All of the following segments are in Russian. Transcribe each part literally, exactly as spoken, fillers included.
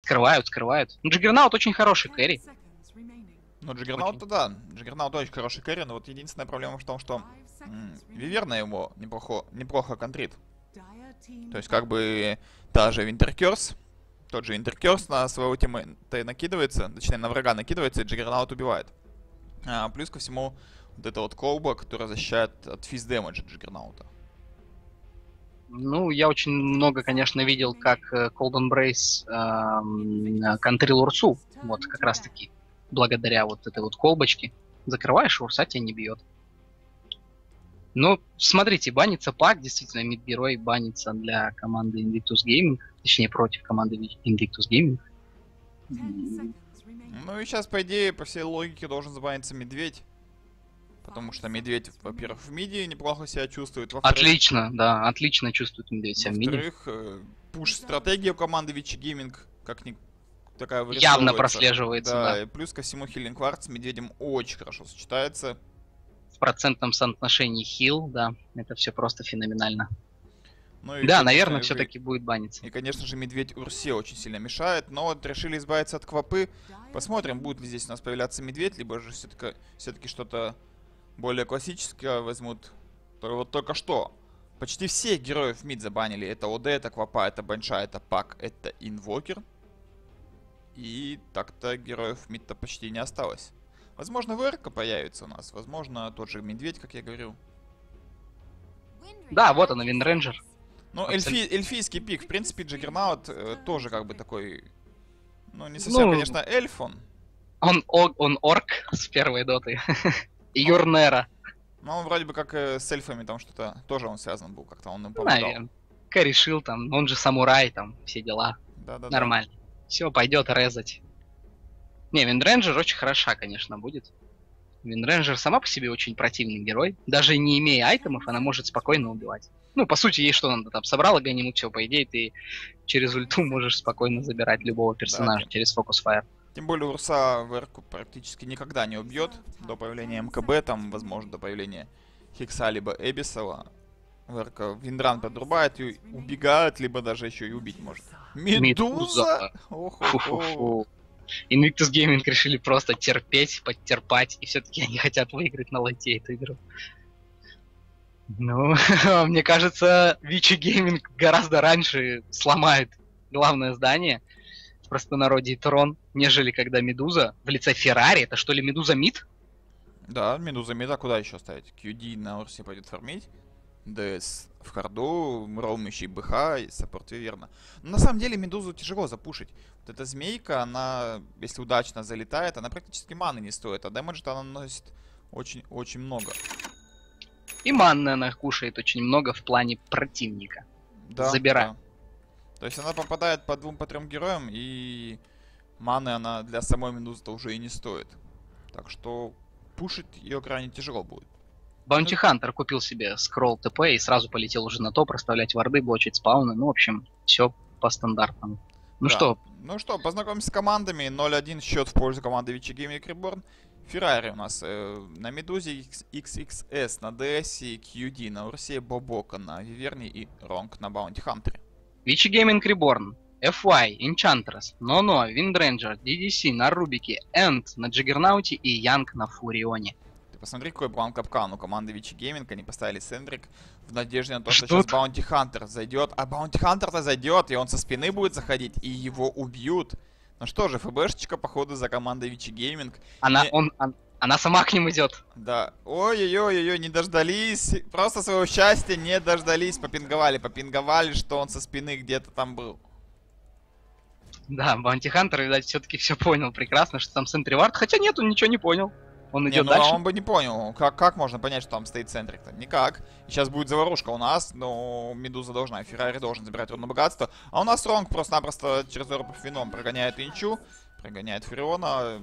Скрывают, скрывают. Ну, Джиггернаут очень хороший кэрри. Ну, Джиггернаут-то да. Джиггернаут очень хороший кэрри, но вот единственная проблема в том, что Виверна его неплохо, неплохо контрит. То есть, как бы, та же Винтеркерс, тот же Винтеркерс на своего тиммейта накидывается, точнее, на врага накидывается, и Джиггернаут убивает. А, плюс ко всему, вот это вот колба, которая защищает от физ дэмэджа Джиггернаута. Ну, я очень много, конечно, видел, как Cold Embrace эм, контрил Урсу. Вот, как раз-таки, благодаря вот этой вот колбочке. Закрываешь, Урса тебя не бьет. Ну, смотрите, банится пак, действительно, мид-герой банится для команды Invictus Gaming. Точнее, против команды Invictus Gaming. Ну и сейчас, по идее, по всей логике должен забаниться Медведь. Потому что Медведь, во-первых, в миде неплохо себя чувствует. Отлично, да, отлично чувствует Медведь себя в миде. Во-вторых, пуш-стратегия у команды Вичи Гейминг, как ни такая вырисовывается. Явно прослеживается, да. Да, и плюс ко всему Хиллинг Кварт с Медведем очень хорошо сочетается. В процентном соотношении хил, да, это все просто феноменально. Ну и, да, конечно, наверное, все-таки будет баниться. И, конечно же, Медведь Урсе очень сильно мешает, но вот решили избавиться от Квапы. Посмотрим, будет ли здесь у нас появляться Медведь, либо же все-таки все-таки что-то более классическое возьмут. Вот только что почти всех героев мид забанили. Это ОД, это Квапа, это Банша, это Пак, это Инвокер. И так-то героев мид-то почти не осталось. Возможно, ВРК появится у нас. Возможно, тот же Медведь, как я говорил. Да, вот он, Виндрейнджер. Ну, эльфи, эльфийский пик. В принципе, Джиггернаут э, тоже как бы такой... Ну, не совсем, ну, конечно, эльф он. Он, он, он орк с первой доты. Юрнера. Ну, он вроде бы как э, с эльфами там что-то... Тоже он связан был, как-то он им помогал. Наверное. Корешил там, он же самурай там, все дела. Да-да-да. Нормально. Все, пойдет резать. Не, Виндрейнджер очень хороша, конечно, будет. Виндрейнджер сама по себе очень противный герой. Даже не имея айтемов, она может спокойно убивать. Ну, по сути, ей что надо там? Собрала ганиму, все, по идее, ты через ульту можешь спокойно забирать любого персонажа, да, через фокус фаер. Тем более Урса ВРку практически никогда не убьет. До появления МКБ, там, возможно, до появления Хикса либо Эбисова. ВРка Виндран подрубает и убегает, либо даже еще и убить может. Медуза! Медуза. Invictus Gaming решили просто терпеть, подтерпать, и все-таки они хотят выиграть на лайте эту игру. Ну, мне кажется, Вичи Gaming гораздо раньше сломает главное здание в простонародье Трон, нежели когда Медуза в лице Феррари. Это что ли Медуза Мид? Да, Медуза Мид, а куда еще ставить? кью ди на Урсе пойдет фармить. ДС в харду, роумящий БХ и саппорт Виверна. Но на самом деле Медузу тяжело запушить. Вот эта змейка, она, если удачно залетает, она практически маны не стоит, а дэмэджа она наносит очень-очень много. И манны она кушает очень много в плане противника. Да, забирает. Да. То есть она попадает по двум, по трем героям, и маны она для самой Медузы-то уже и не стоит. Так что пушить ее крайне тяжело будет. Баунти Хантер купил себе скролл ТП и сразу полетел уже на топ, расставлять варды, блочить спауны. Ну, в общем, все по стандартному. Ну да. что? Ну что, познакомимся с командами. ноль один счет в пользу команды Вичи Гейминг Reborn. Феррари у нас э, на Медузе, икс икс эс на ДСе, кью ди на Урсе, Бобока на Виверне и Ронг на Баунти Хантере. Вичи Гейминг Reborn, эф уай, Enchantress, Ноно, Виндрейнджер, ди ди си на Рубике, Энд на Джиггернауте и Янг на Фурионе. Посмотри, какой план капкан у команды Вичи Гейминг. Они поставили Сендрик в надежде на то, что сейчас Баунти Хантер зайдет. А Баунти Хантер-то зайдет, и он со спины будет заходить, и его убьют. Ну что же, ФБшечка, походу, за командой Вичи Гейминг. Она, не... он, он, она сама к ним идет. Да. Ой-ой-ой-ой, не дождались. Просто своего счастья не дождались. Попинговали, попинговали, что он со спины где-то там был. Да, Баунти Хантер, видать, все-таки все понял прекрасно, что там Сентривард. Хотя нет, он ничего не понял. Он идет не, ну, дальше. Он бы не понял, как, как можно понять, что там стоит центрик-то? Никак. И сейчас будет заварушка у нас, но Медуза должна, Феррари должен забирать рудное богатство. А у нас Ронг просто-напросто через Оропов вином прогоняет Инчу, прогоняет Фуриона.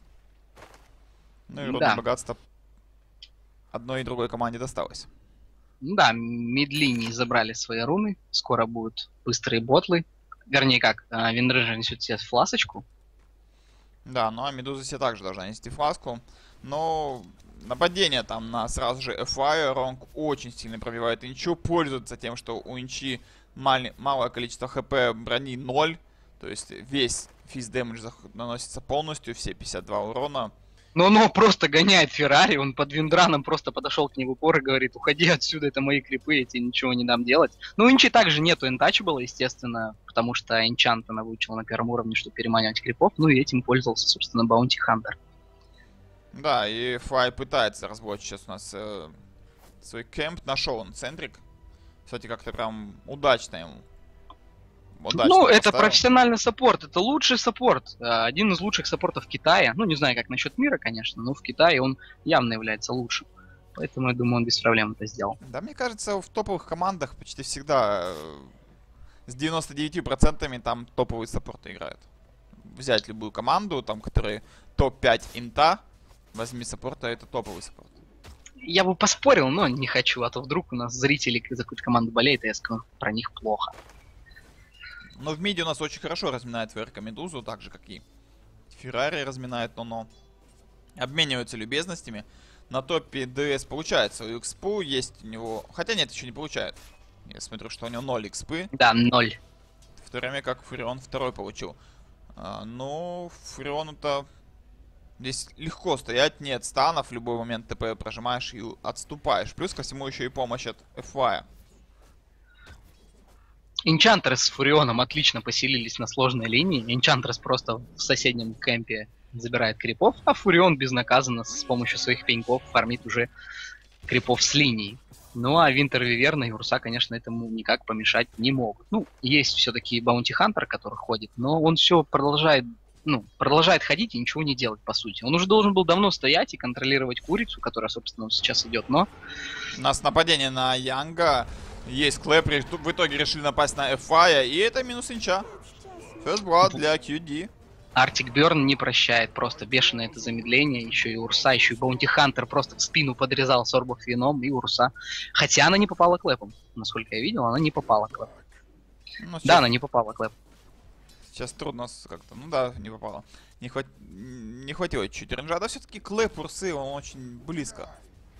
Ну и рудное да. богатство одной и другой команде досталось. Да, мидлинии забрали свои руны, скоро будут быстрые ботлы. Вернее как, Виндрейнджер несет себе фласочку. Да, ну а Медуза себе также должна нести фласку. Но нападение там на сразу же эф уай. Ронг очень сильно пробивает Инчу. Пользуется тем, что у Инчи мал малое количество хп, брони ноль. То есть весь физ дэмэдж наносится полностью, все пятьдесят два урона. Но оно просто гоняет Феррари, он под виндраном просто подошел к нему в упор и говорит: уходи отсюда, это мои крипы, я тебе ничего не дам делать. Ну, у Инчи также нету интачебла, естественно, потому что Энчант она выучила на первом уровне, чтобы переманивать крипов, ну и этим пользовался, собственно, Баунти Хантер. Да, и Фай пытается разблочить сейчас у нас э, свой кемп, нашел он центрик. Кстати, как-то прям удачно ему. Удачно ну, это поставил. профессиональный саппорт, это лучший саппорт, один из лучших саппортов Китая. Ну, не знаю, как насчет мира, конечно, но в Китае он явно является лучшим. Поэтому, я думаю, он без проблем это сделал. Да, мне кажется, в топовых командах почти всегда э, с девяноста девятью процентами там топовые саппорты играют. Взять любую команду, там, которые топ пять инта, возьми саппорта, это топовый саппорт. Я бы поспорил, но не хочу, а то вдруг у нас зрители за какую-то команду болеют, и я скажу про них плохо. Но в миде у нас очень хорошо разминает ВРК Медузу, так же, как и Феррари разминает Ноно. Обмениваются любезностями. На топе ДС получается у экспу, есть у него... Хотя нет, еще не получает. Я смотрю, что у него ноль экспы. Да, ноль. В то время как Фурион второй получил. А, ну, Фуриону-то... Здесь легко стоять, нет станов, в любой момент ТП прожимаешь и отступаешь. Плюс ко всему еще и помощь от эф вай. Энчантрес с Фурионом отлично поселились на сложной линии. Энчантрес просто в соседнем кемпе забирает крипов, а Фурион безнаказанно с помощью своих пеньков фармит уже крипов с линии. Ну а Винтер Виверна и Урса, конечно, этому никак помешать не могут. Ну, есть все-таки Баунти Хантер, который ходит, но он все продолжает, ну, продолжает ходить и ничего не делать, по сути. Он уже должен был давно стоять и контролировать курицу, которая, собственно, сейчас идет, но... У нас нападение на Янга. Есть Клэп, в итоге решили напасть на эф вай, и это минус инча. First blood для кью ди. Артик Бёрн не прощает, просто бешеное это замедление. Еще и Урса, еще и Баунти Хантер просто в спину подрезал Сорбов вином, и Урса. Хотя она не попала клэпом. Насколько я видел, она не попала клэпом. Ну, сейчас... Да, она не попала клэпом. Сейчас трудно как-то, ну да, не попала. Не, хват... не хватило чуть-чуть рейнджа, да все-таки клэп Урсы, он очень близко.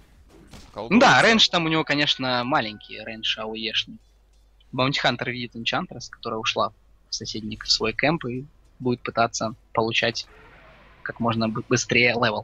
Ну да, рейндж там у него, конечно, маленький, рейндж АОЕшный. Баунти Хантер видит Энчантрес, которая ушла в соседний в свой кемп и будет пытаться получать как можно быстрее левел.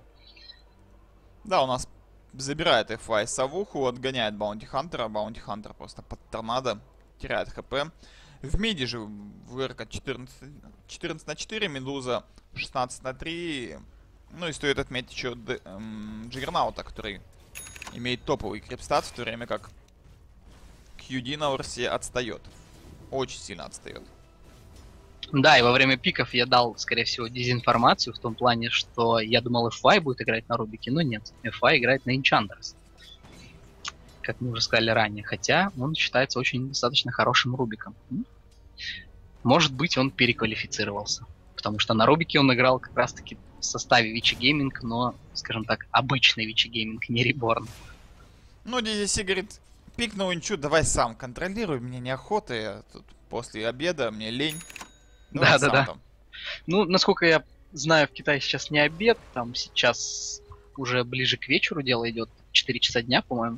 Да, у нас забирает эф вай совуху, отгоняет Баунти Хантера. Баунти Хантер просто под торнадо теряет хп. В миде же ВРК четырнадцать на четыре, Медуза шестнадцать на три. Ну и стоит отметить еще эм, Джиггернаута, который имеет топовый крипстат, в то время как кью ди на Урсе отстает. Очень сильно отстает. Да, и во время пиков я дал, скорее всего, дезинформацию в том плане, что я думал, эф вай будет играть на Рубике, но нет. эф вай играет на Энчантрес. Как мы уже сказали ранее. Хотя он считается очень достаточно хорошим Рубиком. Может быть, он переквалифицировался. Потому что на Рубике он играл как раз-таки в составе Вичи Гейминг, но, скажем так, обычный Вичи Гейминг, не Реборн. Ну, здесь говорит, пикнул инчу, давай сам контролируй, мне неохота, я тут после обеда, мне лень. Да-да-да. Ну, насколько я знаю, в Китае сейчас не обед, там сейчас уже ближе к вечеру дело идет, четыре часа дня, по-моему.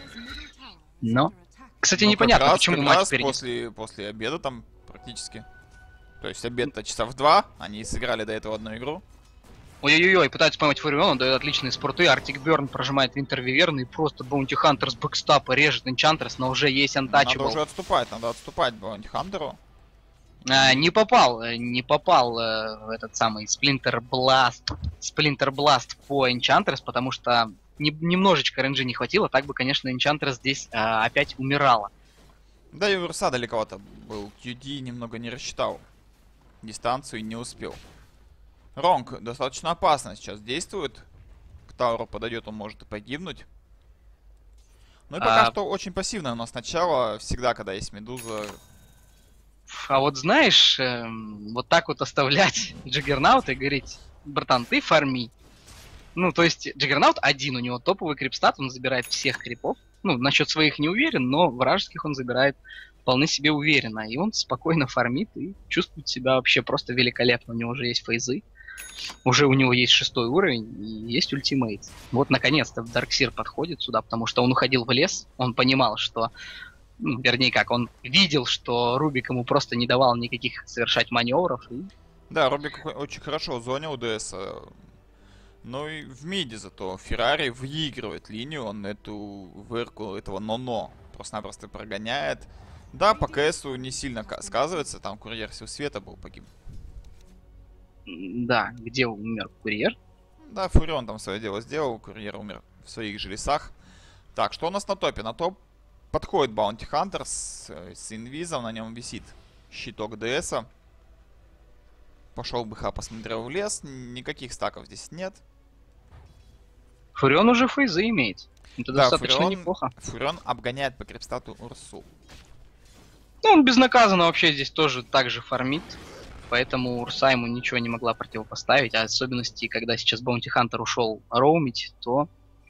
Но, кстати, ну, непонятно, раз, почему матч перенес. После, после обеда там практически. То есть обед-то часа в два, они сыграли до этого одну игру. Ой-ой-ой, пытаются поймать Фурион, он дает отличные спорты, Артик Бёрн прожимает Винтер Виверн, и просто Баунти Хантер с бэкстапа режет Энчантрес, но уже есть антачебл. Надо уже отступать, надо отступать Баунти Хантеру. А, не попал, не попал э, этот самый Сплинтер Бласт, Сплинтер Бласт по Энчантрес, потому что не, немножечко рейнджи не хватило, так бы, конечно, Энчантрес здесь э, опять умирала. Да и Урса далековато был, кью ди немного не рассчитал дистанцию и не успел. Ронг достаточно опасно сейчас действует. К Тауру подойдет, он может и погибнуть. Ну и пока а... что очень пассивное у нас начало. Всегда, когда есть Медуза. А вот знаешь, э, вот так вот оставлять Джиггернаута и говорить, братан, ты фарми. Ну, то есть Джиггернаут один, у него топовый крипстат, он забирает всех крипов. Ну, насчет своих не уверен, но вражеских он забирает вполне себе уверенно. И он спокойно фармит и чувствует себя вообще просто великолепно. У него уже есть фейзы. Уже у него есть шестой уровень и есть ультимейт. Вот наконец-то Дарксир подходит сюда, потому что он уходил в лес, он понимал, что Ну, вернее как, он видел, что Рубик ему просто не давал никаких совершать маневров. И... Да, Рубик очень хорошо зонил ДС. Ну и в миде зато Феррари выигрывает линию, он эту вырку этого но-но просто-напросто прогоняет. Да, по КСу не сильно сказывается, там курьер сил света был погиб. Да, где умер курьер? Да, Фурион там свое дело сделал, курьер умер в своих же лесах. Так, что у нас на топе? На топ подходит Баунти Хантер с, с инвизом, на нем висит щиток ДСа. Пошел бы ха, посмотрел в лес, никаких стаков здесь нет. Фурион уже фейзы имеет. Это да, достаточно Фурион, неплохо. Фурион обгоняет по крипстату Урсу. Ну, он безнаказанно вообще здесь тоже так же фармит. Поэтому Урса ему ничего не могла противопоставить. А особенности, когда сейчас Баунти Хантер ушел роумить, то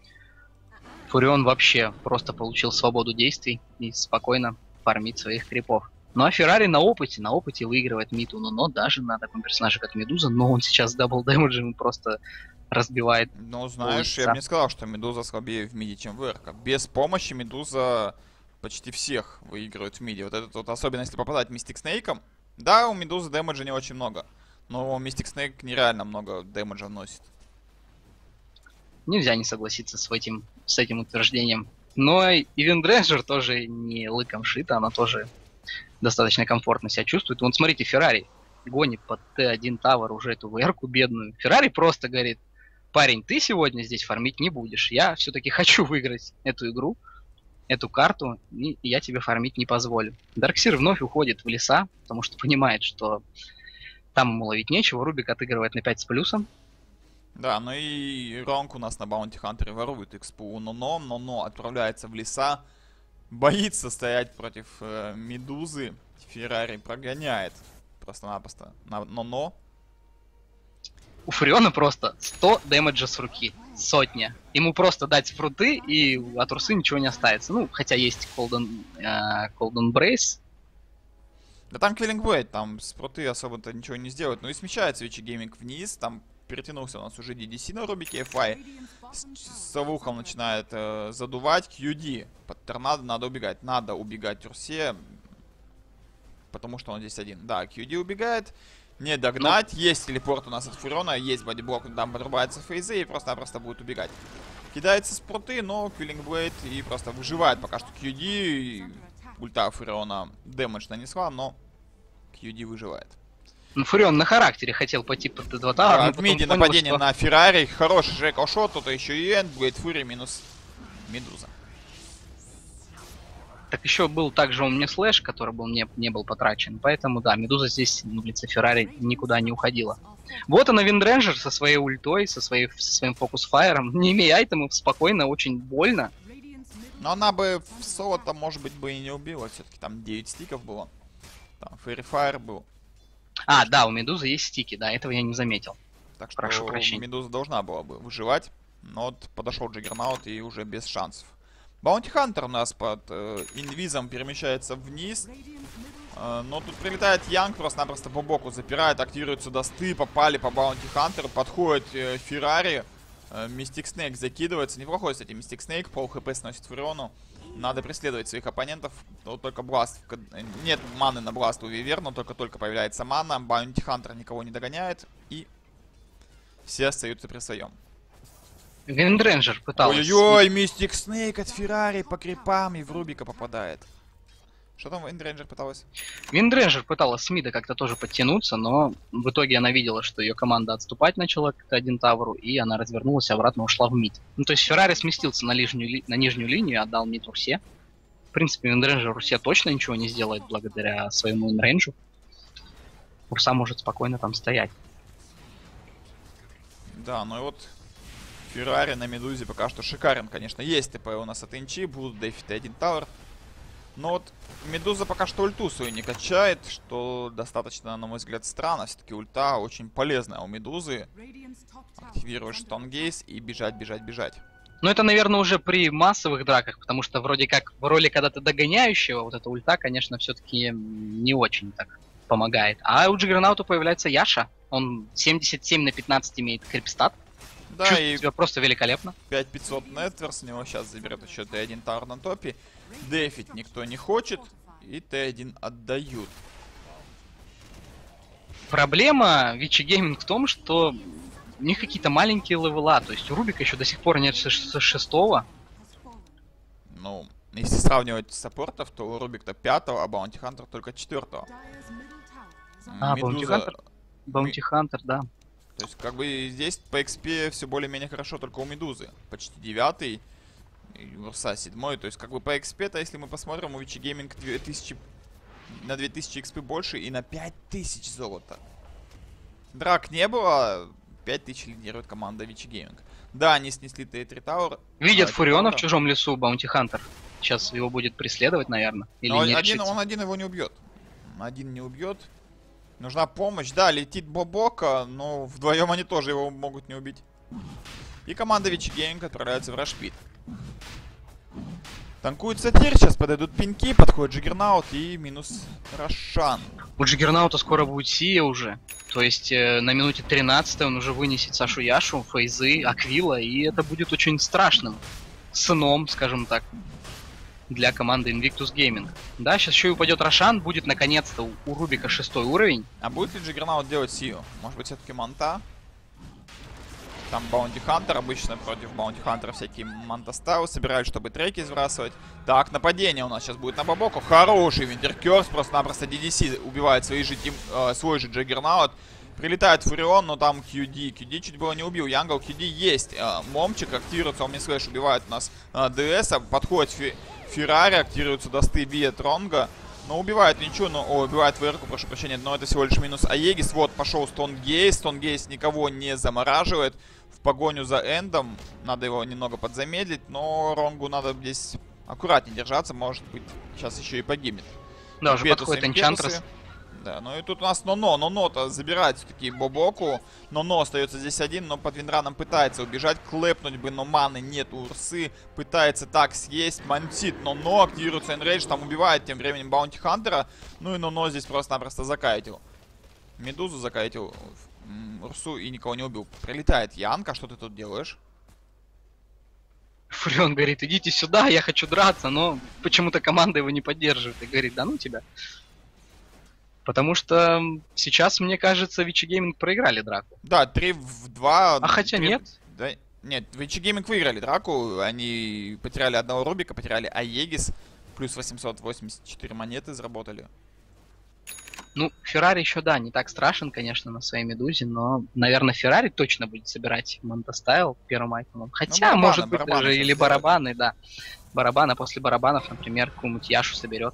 Фурион вообще просто получил свободу действий и спокойно фармит своих крипов. Ну а Феррари на опыте, на опыте выигрывает Миту, но, но даже на таком персонаже, как Медуза, но он сейчас дабл дэмэджем просто разбивает. Ну, знаешь, я бы не сказал, что Медуза слабее в миде, чем ВРК. Без помощи Медуза почти всех выигрывает в миде. Вот это вот, особенно если попадать Мистик Снейком. Да, у Медузы дэмэджа не очень много, но Мистик Снейк нереально много дэмэджа носит. Нельзя не согласиться с этим, с этим утверждением. Но и Виндренджер тоже не лыком шита, она тоже достаточно комфортно себя чувствует. Вот смотрите, Феррари гонит под Т один Тавер уже эту ВР-ку бедную. Феррари просто говорит: парень, ты сегодня здесь фармить не будешь. Я все-таки хочу выиграть эту игру, эту карту, и я тебе фармить не позволю. Дарксир вновь уходит в леса, потому что понимает, что там ему ловить нечего. Рубик отыгрывает на пять с плюсом. Да, ну и Ронк у нас на Баунти Хантере ворует экспу у Ноно. Ноно отправляется в леса. Боится стоять против э, Медузы. Феррари прогоняет просто-напросто на Ноно. У Фуриона просто сто дэмэджа с руки. Сотня. Ему просто дать фруты, и от Урсы ничего не останется. Ну, хотя есть Колден, э, Колден Брейс. Да там Киллинг Блейд, там с фруты особо-то ничего не сделают. Ну и смещается Вичи Гейминг вниз, там перетянулся у нас уже ди ди си на Рубике, эф ай с, с Савухом начинает э, задувать, кью ди. Под торнадо надо убегать, надо убегать Урсе, потому что он здесь один. Да, кью ди убегает, не догнать, ну... есть телепорт у нас от Фуриона, есть бодиблок, там подрубается фейзы и просто-напросто будет убегать. Кидается с пруты, но Киллинг Блейд и просто выживает пока что кью ди. Ульта Фуриона дэмэдж нанесла, но кью ди выживает. Ну, Фурион на характере хотел пойти под Т два Тавер. Да, в миде нападение что... на Феррари. Хороший же экошот. Тут еще и Эндблейд, Фури минус Медуза. Так еще был также у меня слэш, который был, не, не был потрачен. Поэтому, да, Медуза здесь в лице Феррари никуда не уходила. Вот она, Виндренджер со своей ультой, со, своей, со своим фокус-файером. Не имея айтемов, спокойно, очень больно. Но она бы в соло-то, может быть, бы и не убила. Все-таки там девять стиков было. Там Фэри-файер был. А, да, у Медузы есть стики, да, этого я не заметил. Так что прошу прощения. Медуза должна была бы выживать. Но вот подошел Джаггернаут и уже без шансов. Баунти Хантер у нас под э, инвизом перемещается вниз. Э, но тут прилетает Янг, просто-напросто по боку запирает, активируются досты, попали по Баунти Хантеру. Подходит э, Феррари. Э, Мистик Снейк закидывается. Неплохой, кстати, Мистик Снейк. Пол хп сносит Фуриону. Надо преследовать своих оппонентов. Вот только Бласт. Нет маны на Бласт у Виверна, только-только появляется мана. Баунти Хантер никого не догоняет. И все остаются при своем. Виндренджер пытался. Ой-ой-ой, Мистик Снейк от Феррари по крипам и в Рубика попадает. Что там Виндренджер пыталась? Виндренджер пыталась с мида как-то тоже подтянуться, но в итоге она видела, что ее команда отступать начала к Т один Таверу, и она развернулась и обратно ушла в мид. Ну, то есть Феррари сместился на, лишнюю ли... на нижнюю линию, отдал мид Урсе. В принципе, Виндренджер Урсе точно ничего не сделает благодаря своему инрейнджу. Урса может спокойно там стоять. Да, ну и вот Феррари на Медузе пока что шикарен, конечно. Есть ТП у нас от Инчи, будут дефить Т один Тавер. Но вот Медуза пока что ульту свою не качает, что достаточно, на мой взгляд, странно. Все-таки ульта очень полезная у Медузы. Активируешь Стонгейс и бежать, бежать, бежать. Ну это, наверное, уже при массовых драках, потому что вроде как в роли когда-то догоняющего вот эта ульта, конечно, все-таки не очень так помогает. А у Джиггернаута появляется Яша. Он семьдесят семь на пятнадцать имеет крипстат. Да, Чувствую и себя просто великолепно. пять пятьсот Нетверс, с него сейчас заберет еще Т один Тауэр на топе. Дефить никто не хочет, и Т один отдают. Проблема Вичи Гейминг в том, что у них какие-то маленькие левела, то есть у Рубика еще до сих пор нет с шестого. Ну, если сравнивать саппортов, то Рубик-то пятого, а Баунти Хантер только четвертого. А, Баунти Хантер? Баунти Хантер, да. То есть, как бы здесь по экспе все более-менее хорошо только у Медузы. Почти девятый, и Урса седьмой. То есть, как бы по экспе-то, если мы посмотрим, у Вичи Гейминг две тысячи, на две тысячи экспы больше и на пять тысяч золота. Драк не было, пять тысяч лидирует команда Вичи Гейминг. Да, они снесли Т три Тауэр. Видят а, Фуриона в чужом лесу, Баунти Хантер. Сейчас его будет преследовать, наверное. Или Но не один, он один его не убьет. Один не убьет. Нужна помощь. Да, летит Бобока, но вдвоем они тоже его могут не убить. И команда Вичи Гейминг отправляется в рашпит. Танкует Сатир, сейчас подойдут пинки, подходит Джиггернаут и минус Рошан. У Джиггернаута скоро будет Сия уже. То есть э, на минуте тринадцатой он уже вынесет Сашу Яшу, Фейзы, Аквила, и это будет очень страшным сыном, скажем так, для команды Invictus Gaming. Да, сейчас еще и упадет Рошан, будет наконец-то у, у Рубика шестой уровень. А будет ли Джиггернаут делать Сию? Может быть, все-таки Манта? Там Баунти Хантер, обычно против Баунти Хантера всякие Манта Стайл собирают, чтобы треки сбрасывать. Так, нападение у нас сейчас будет на Бабоку. Хороший Винтеркерс, просто-напросто ди ди си убивает свои же тим, э, свой же Джиггернаут. Прилетает Фурион, но там кью ди. кью ди чуть было не убил. Янгл, кью ди есть. Э, Момчик активируется, Омни Слэш убивает у нас э, ДС. Подходит Фи Феррари, активируются досты Вия Тронга. Но убивает ничего, но о, убивает ВРку, прошу прощения, но это всего лишь минус Аегис. Вот пошел Стонгейс. Стонгейс никого не замораживает. В погоню за Эндом. Надо его немного подзамедлить, но Ронгу надо здесь аккуратнее держаться. Может быть, сейчас еще и погибнет. Да, уже подходит Энчантрес. Да, ну и тут у нас Ноно. Ноно-то забирает все-таки Бобоку. Ноно остается здесь один, но под Винраном пытается убежать. Клэпнуть бы, но маны нет у Урсы. Пытается так съесть. Мансит Ноно, активируется Энрейдж, там убивает тем временем Баунти Хантера. Ну и Ноно здесь просто-напросто закайтил. Медузу закайтил, Урсу и никого не убил. Прилетает Янка, что ты тут делаешь? Фурион говорит, идите сюда, я хочу драться, но почему-то команда его не поддерживает и говорит, да ну тебя. Потому что сейчас, мне кажется, Вичи Гейминг проиграли драку. Да, три в два. А хотя три... нет. Да, нет, Вичи Гейминг выиграли драку. Они потеряли одного Рубика, потеряли Аегис. Плюс восемьсот восемьдесят четыре монеты заработали. Ну, Феррари еще, да, не так страшен, конечно, на своей Медузе, но, наверное, Феррари точно будет собирать Монтастайл первым айтемом. Хотя, ну, барабаны, может быть, даже или барабаны, да. Барабаны, после барабанов, например, какую-нибудь Яшу соберет.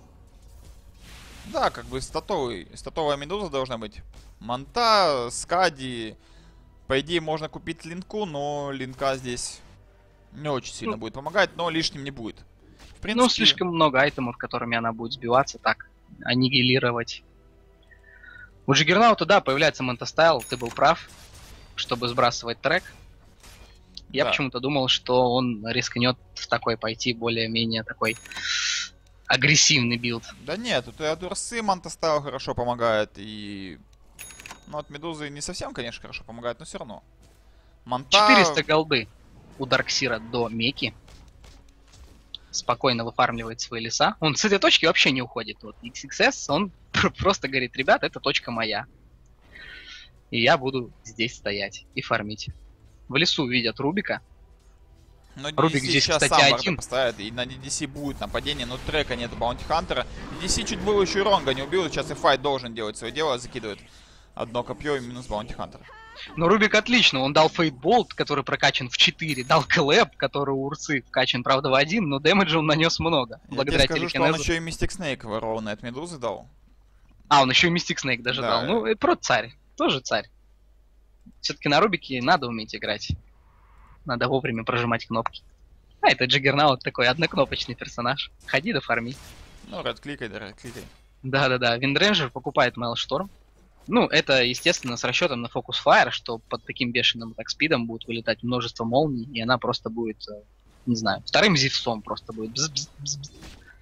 Да, как бы статовый, статовая Медуза должна быть. Монта, Скади. По идее, можно купить линку, но линка здесь не очень сильно ну, будет помогать, но лишним не будет. В принципе... Ну, слишком много айтемов, которыми она будет сбиваться, так, аннигилировать. У Джиггернаута, да, появляется Монтастайл, ты был прав, чтобы сбрасывать трек. Я да. почему-то думал, что он рискнет в такой пойти, более-менее такой агрессивный билд. Да нет, тут и от Урсы Монтастайл хорошо помогает, и... Ну, от Медузы не совсем, конечно, хорошо помогает, но все равно. Монта... четыреста голды у Дарксира до Меки. Спокойно выфармливает свои леса. Он с этой точки вообще не уходит. Вот икс икс эс, он просто говорит, ребят, это точка моя. И я буду здесь стоять и фармить. В лесу видят Рубика. Но Рубик здесь, сейчас кстати, сам один. Поставит, и на ди ди си будет нападение, но трека нет Баунти Хантера. ди ди си чуть было еще и Ронга не убил, сейчас и Файт должен делать свое дело, закидывает одно копье и минус Баунти Хантера. Но Рубик отлично, он дал Фейтболт, который прокачан в четыре, дал Клэп, который у Урсы вкачан, правда, в один, но дэмэджа он нанес много. Я благодаря тебе скажу, что он еще и Мистик Снейк ворованный от Медузы дал. А, он еще и Мистик Снейк даже да. дал. Ну, и про царь, тоже царь. Все-таки на Рубике надо уметь играть. Надо вовремя прожимать кнопки. А, это Джиггернаут такой однокнопочный персонаж. Ходи да фарми. Ну, red-кликай, да, red-кликай. Да-да-да, Виндрейнджер покупает Maelstrom. Ну, это, естественно, с расчетом на Focus Fire, что под таким бешеным так спидом будет вылетать множество молний, и она просто будет, не знаю, вторым Зевсом просто будет. Бз-бз-бз-бз.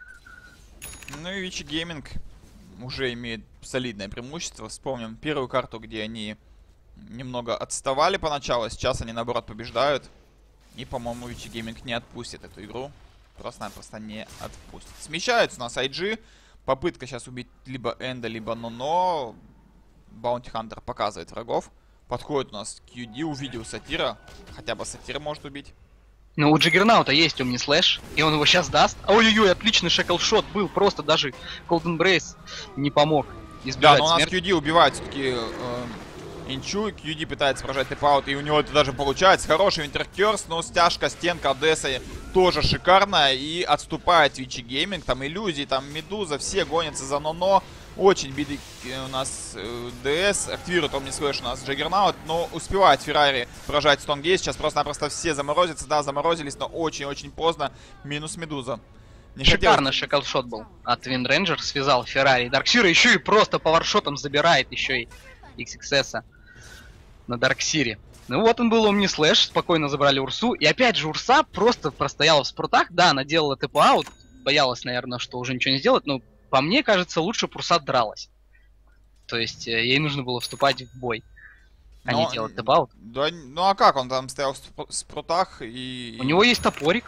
Ну и Вичи Гейминг уже имеет солидное преимущество. Вспомним первую карту, где они немного отставали поначалу, сейчас они наоборот побеждают. И, по-моему, ви джи Gaming не отпустит эту игру. Просто-напросто не отпустит. Смещается у нас ай джи. Попытка сейчас убить либо Энда, либо Ноно. Баунти Хантер показывает врагов. Подходит у нас кью ди, увидел Сатира. Хотя бы Сатира может убить. Ну, у Джиггернаута есть умный слэш, и он его сейчас даст. Ой-ой-ой, отличный шеклшот был, просто даже Golden Brace не помог избежать. Да, но у нас смерти. кью ди убивает все-таки э, Инчу, кью ди пытается поражать тэп-аут, и у него это даже получается. Хороший винтеркерс, но стяжка, стенка Одессы тоже шикарная, и отступает ви джи Gaming, там иллюзии, там Медуза, все гонятся за Ноно. Очень беды у нас э, ДС, активирует он не слэш у нас Джаггернаут, но успевает Феррари поражать Стонгейт. Сейчас просто-напросто все заморозятся, да, заморозились, но очень-очень поздно. Минус Медуза. Не Шикарный хотел... шеклшот был от Wind Ranger, связал Феррари и Дарксира, еще и просто поворшотом забирает еще и икс икс эс на Дарксире. Ну вот он был Омни-слэш, спокойно забрали Урсу, и опять же Урса просто простояла в спрутах, да, она делала тэп-аут, боялась, наверное, что уже ничего не сделать, но по мне кажется, лучше бы Урса дралась. То есть э, ей нужно было вступать в бой, а но... не делать тэп-аут. Да, ну а как, он там стоял в спрутах и... У него есть топорик.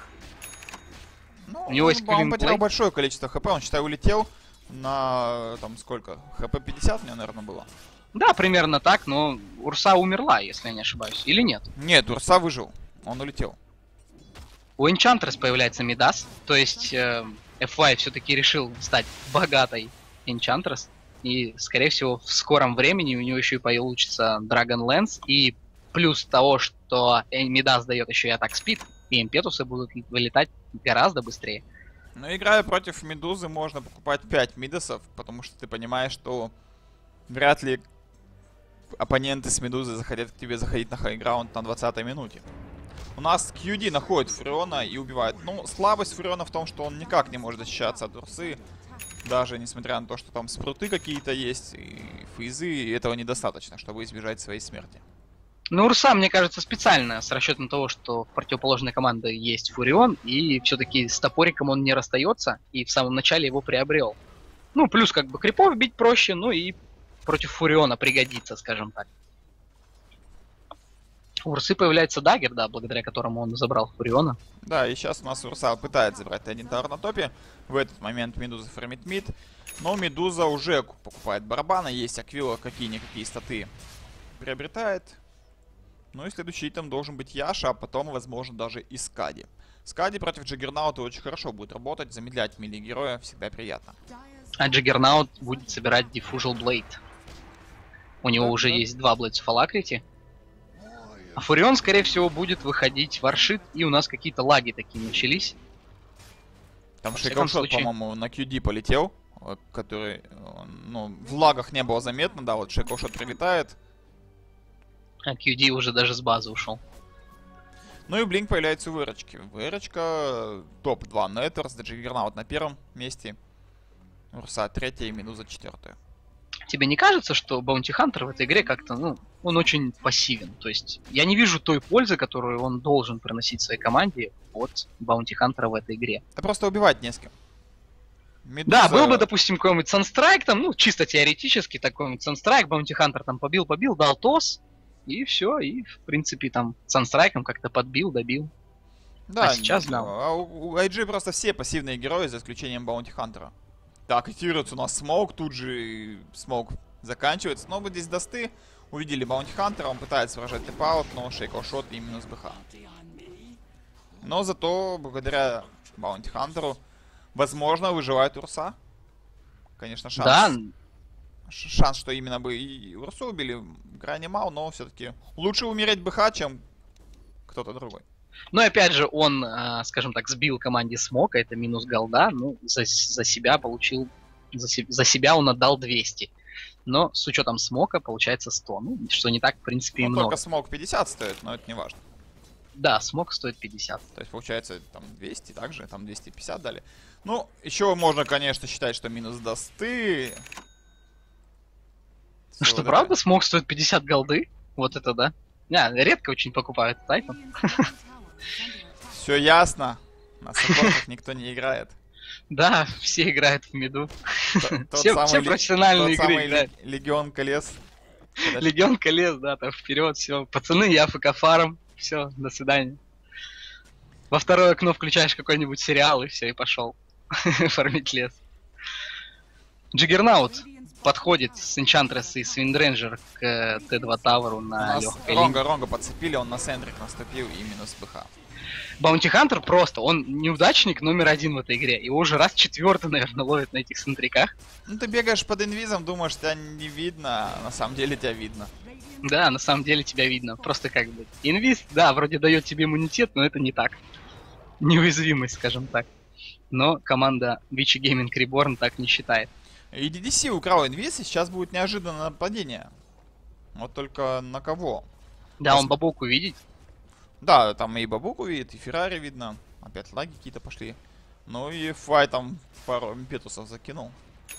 Ну, у него есть он потерял клинплей. большое количество хп, он, считай, улетел на, там, сколько, хп пятьдесят у него, наверное, было. Да, примерно так, но Урса умерла, если я не ошибаюсь. Или нет? Нет, Урса выжил, он улетел. У Enchantress появляется Мидас, то есть э, эф вай все-таки решил стать богатой Enchantress. И, скорее всего, в скором времени у него еще и получится Dragonlance. И плюс того, что Мидас дает еще и атак спид, и импетусы будут вылетать гораздо быстрее. Но играя против Медузы, можно покупать пять Мидасов, потому что ты понимаешь, что вряд ли оппоненты с Медузой захотят к тебе заходить на хайграунд на двадцатой минуте. У нас кью ди находит Фуриона и убивает. Ну, слабость Фуриона в том, что он никак не может защищаться от Урсы. Даже несмотря на то, что там спруты какие-то есть, и фейзы, и этого недостаточно, чтобы избежать своей смерти. Ну, Урса, мне кажется, специально, с расчетом того, что в противоположной команде есть Фурион, и все-таки с топориком он не расстается, и в самом начале его приобрел. Ну, плюс как бы крипов бить проще, ну и против Фуриона пригодится, скажем так. У Урсы появляется даггер, да, благодаря которому он забрал Фуриона. Да, и сейчас у нас Урса пытается забрать один тауэр на топе. В этот момент Медуза фармит мид. Но Медуза уже покупает барабаны. Есть Аквила, какие-никакие статы приобретает. Ну и следующий итем должен быть Яша, а потом, возможно, даже и Скади. Скади против Джаггернаута очень хорошо будет работать. Замедлять мили героя всегда приятно. А Джаггернаут будет собирать Diffusal Blade. У него Да, уже да. есть два Blades of Alacrity. А Фурион, скорее всего, будет выходить варшит, и у нас какие-то лаги такие начались. Там Во всяком шейкшот, случае. по-моему, на кью ди полетел, э, который, э, ну, в лагах не было заметно, да, вот шейкшот прилетает. А кью ди уже даже с базы ушел. Ну и Блинк появляется у Вырочки. Вырочка топ два Неттерс, Джаггернаут на первом месте, Урса третья и Медуза четвертая. Тебе не кажется, что Баунти Хантер в этой игре как-то, ну, он очень пассивен? То есть я не вижу той пользы, которую он должен приносить своей команде от Баунти Хантера в этой игре. Да просто убивать не с кем. Медуза... Да, был бы, допустим, какой-нибудь Санстрайк, там, ну, чисто теоретически такой-нибудь Санстрайк, Баунти Хантер там побил-побил, дал тос, и все, и, в принципе, там, Санстрайком как-то подбил, добил. Да, а сейчас нет, да. А у, у ай джи просто все пассивные герои, за исключением Баунти Хантера. Так, активируется у нас смоук, тут же смоук заканчивается. Но вот здесь досты. Увидели Баунти Хантера, он пытается выражать тэп-аут, но шейкл-шот и минус БХ. Но зато, благодаря Баунти Хантеру, возможно, выживает Урса. Конечно, шанс. Да, Ш- Шанс, что именно бы и Урсу убили, крайне мал, но все-таки лучше умереть БХ, чем кто-то другой. но опять же, он, а, скажем так, сбил команде Смока, это минус голда, ну, за, за себя получил, за, се- за себя он отдал двести. Но с учетом Смока получается сто, ну, что не так, в принципе, и Ну, много. только смог пятьдесят стоит, но это не важно. Да, Смок стоит пятьдесят. То есть получается там двести, также там двести пятьдесят дали. Ну, еще можно, конечно, считать, что минус досты. Ну что, правда, Смок стоит пятьдесят голды? Вот это да. Не, редко очень покупают этот айтем. Все ясно. На саппортах никто не играет. Да, все играют в миду. Т- Тот Все, самый все ли- профессиональные тот игры самый играют. ли- Легион колес Легион колес, да, там вперед, все. Пацаны, я ФК фарм, все, до свидания. Во второе окно включаешь какой-нибудь сериал и все, и пошел фармить лес. Джиггернаут подходит с Энчантресса и с Виндрейнджер к Т два Таверу на легкой линии. Ронга, Ронга подцепили, он на центрик наступил и минус БХ. Баунти Хантер просто, он неудачник номер один в этой игре. Его уже раз четвертый, наверное, ловит на этих центриках. Ну ты бегаешь под инвизом, думаешь, тебя не видно, а на самом деле тебя видно. Да, на самом деле тебя видно. Просто как бы инвиз, да, вроде дает тебе иммунитет, но это не так. Неуязвимость, скажем так. Но команда Вичи Gaming Reborn так не считает. И ди ди си украл инвиз, и сейчас будет неожиданное нападение. Вот только на кого? Да, он бабуку видит. Да, там и бабуку видит, и Феррари видно. Опять лаги какие-то пошли. Ну и Фай там пару импетусов закинул.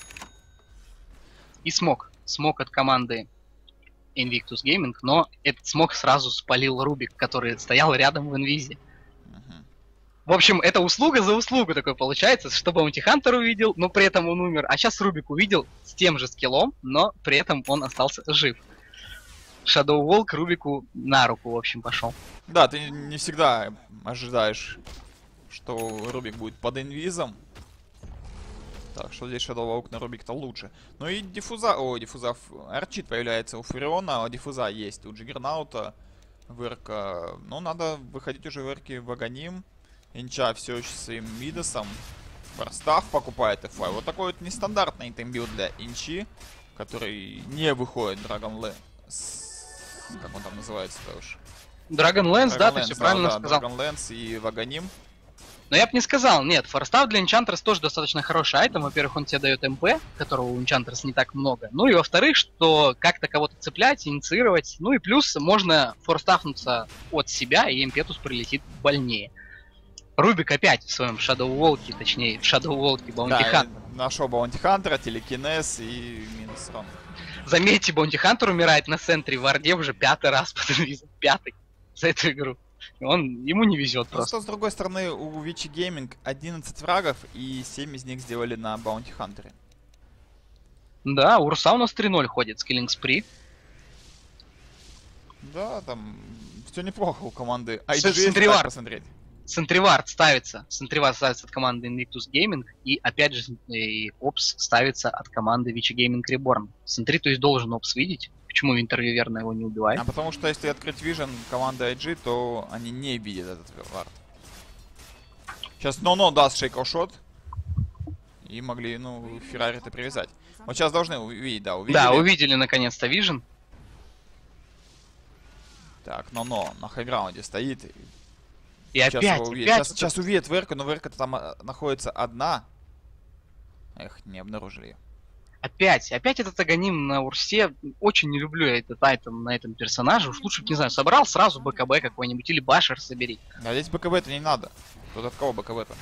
И смог. Смог от команды Invictus Gaming, но этот смог сразу спалил Рубик, который стоял рядом в инвизе. Угу. В общем, это услуга за услугу такой получается, что Баунти Хантер увидел, но при этом он умер. А сейчас Рубик увидел с тем же скиллом, но при этом он остался жив. Shadow Walk Рубику на руку, в общем, пошел. Да, ты не всегда ожидаешь, что Рубик будет под инвизом. Так, что здесь Shadow Walk на Рубик-то лучше. Ну и диффуза... О, диффуза... Арчит появляется у Фуриона, а диффуза есть у Джиггернаута. Верка... Ну, надо выходить уже в Верке в Аганим. Инча все еще своим Мидосом. Барстав покупает эф ай. Вот такой вот нестандартный интембилд для Инчи, который не выходит Dragon Lance. Как он там называется-то уж? Dragonlance, да, ты все да, правильно да, сказал. Dragonlance и Ваганим. Но я бы не сказал, нет, форстав для Enchantress тоже достаточно хороший айтем. Во-первых, он тебе дает МП, которого у Enchantress не так много. Ну и во-вторых, что как-то кого-то цеплять, инициировать. Ну и плюс можно форстафнуться от себя, и импетус прилетит больнее. Рубик опять в своем Shadow Walk'е, точнее, в Shadow Walk'е Баунти Хантер. Нашел Баунти Хантера, телекинез и минус ран. Заметьте, Баунти Хантер умирает на центре в Варде уже пятый раз под инвизом. Пятый за эту игру. Он, ему не везет просто. Просто с другой стороны, у Вичи Gaming одиннадцать врагов, и семь из них сделали на Баунти Хантере. Да, Урса у нас три ноль ходит с Killing Spree. Да, там все неплохо у команды ай джи, Сентривар. посмотреть. Сентривард ставится. Сентривард ставится от команды Invictus Gaming. И опять же, и Опс ставится от команды Вичи Gaming Reborn. Сентри, то есть, должен Опс видеть. Почему в интервью верно его не убивает? А потому что если открыть Vision команды ай джи, то они не видят этот вард. Сейчас Но-Но даст шейкл-шот. И могли, ну, Феррари-то привязать. Вот сейчас должны увидеть, да, увидели. Да, увидели наконец-то Vision. Так, Но-Но на хайграунде стоит. И сейчас опять, его увидит. опять. Сейчас, сейчас увидит Верка, но Верка-то там а, находится одна. Эх, не обнаружили ее. Опять, опять этот Аганим на Урсе. Очень не люблю я этот айтем на этом персонаже. Уж лучше бы, не знаю, собрал сразу БКБ какой-нибудь или Башер собери. А здесь БКБ-то не надо. Тут от кого БКБ-то?